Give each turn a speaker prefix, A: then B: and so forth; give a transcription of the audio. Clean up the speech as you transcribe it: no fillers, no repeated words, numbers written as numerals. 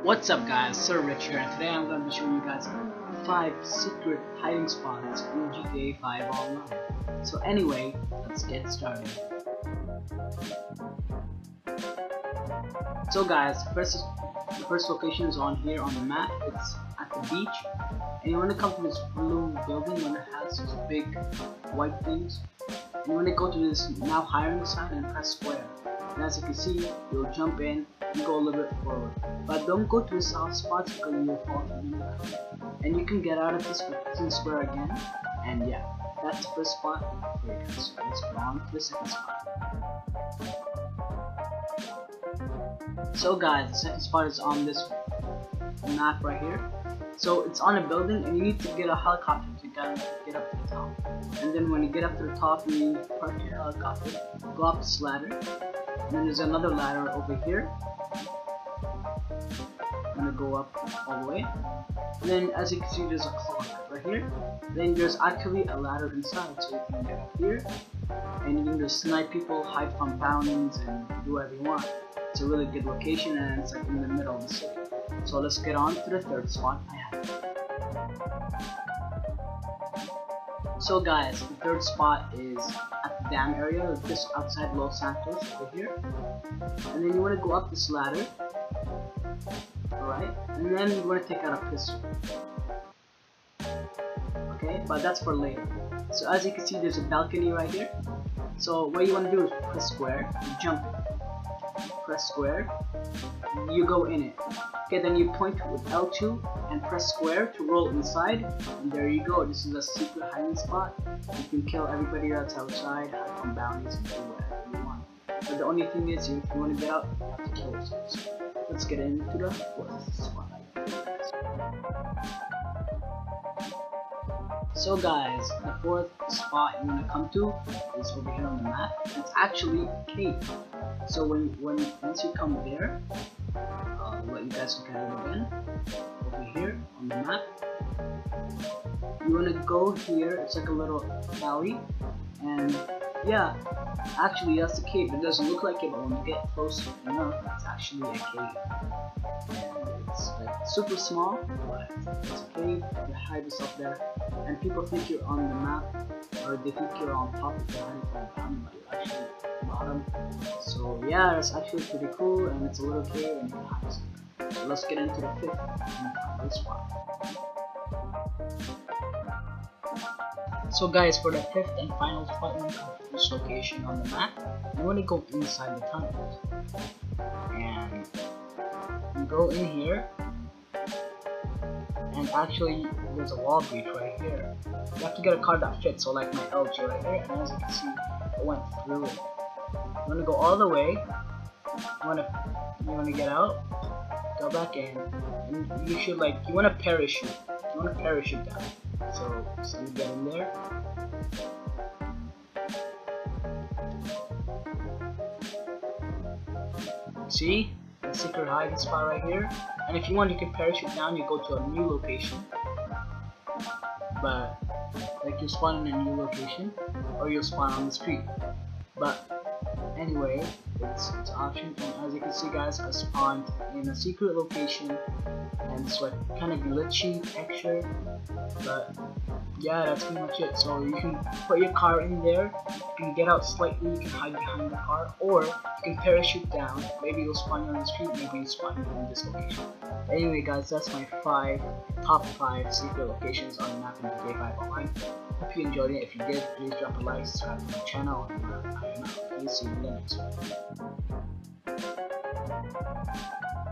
A: What's up guys, Sir Rich here, and today I'm going to be showing you guys 5 secret hiding spots in GTA 5 Online. So anyway, let's get started. So guys, the first location is on here on the map. It's at the beach, and you want to come to this blue building when it has these big white things. And you want to go to this now hiring sign and press square. And as you can see, you'll jump in and go a little bit forward. But don't go to the soft spots because you'll fall to the left. And you can get out of this by pressing square again. And yeah, that's the first spot for you guys. So let's go on to the second spot. So guys, the second spot is on this map right here. So it's on a building and you need to get a helicopter to get up to the top. And then when you get up to the top, you need to park your helicopter, go up this ladder. And then there's another ladder over here. I'm gonna go up all the way. And then as you can see, there's a clock right here. Then there's actually a ladder inside, so you can get up here and you can just snipe people, hide from bounties, and do whatever you want. It's a really good location and it's like in the middle of the city. So let's get on to the third spot I have. So guys, the third spot is at the dam area, just outside Los Santos over here. And then you want to go up this ladder. Alright, and then you want to take out a pistol. Okay, but that's for later. So as you can see, there's a balcony right here. So what you want to do is press square, you jump it. Press square, you go in it. Okay, then you point with L2 and press square to roll inside, and there you go. This is a secret hiding spot. You can kill everybody that's outside, hide from bounties, and do whatever you want. But the only thing is, if you want to get out, you have to kill yourselves. Let's get into the fourth spot. So guys, the fourth spot you want to come to is over here on the map. It's actually a cave. So once you come there, I'll let you guys look at it again. Over here on the map, you want to go here. It's like a little valley, and yeah, actually that's the cave. It doesn't look like it, but when you get close enough, it's actually a cave. And it's like super small, but it's a cave. You hide yourself there, and people think you're on the map, or they think you're on top of the hiding from down, but you're actually bottom. So yeah, it's actually pretty cool, and it's a little cave, and you can hide yourself. So let's get into the fifth and final spot. So guys, for the fifth and final spot in this location on the map, you want to go inside the tunnels. And you go in here, and actually there's a wall breach right here. You have to get a car that fits, so like my LG right here, and as you can see, I went through it. You want to go all the way, you want to get out, go back in, and you should you want to parachute down. So you get in there. See? The secret hiding spot right here. And if you want, you can parachute down, you go to a new location. But like you spawn in a new location, or you'll spawn on the street. But anyway, it's an option. And as you can see guys, I spawned in a secret location, and it's like kind of glitchy texture, but yeah, that's pretty much it. So you can put your car in there, you can get out slightly, you can hide behind the car, or you can parachute down. Maybe you'll spawn you on the street, maybe you'll spawn you in this location. Anyway guys, that's my top 5 secret locations on the map in GTA 5 Online. Hope you enjoyed it. If you did, please drop a like, subscribe to my channel, and I am out. Please see you in the next one.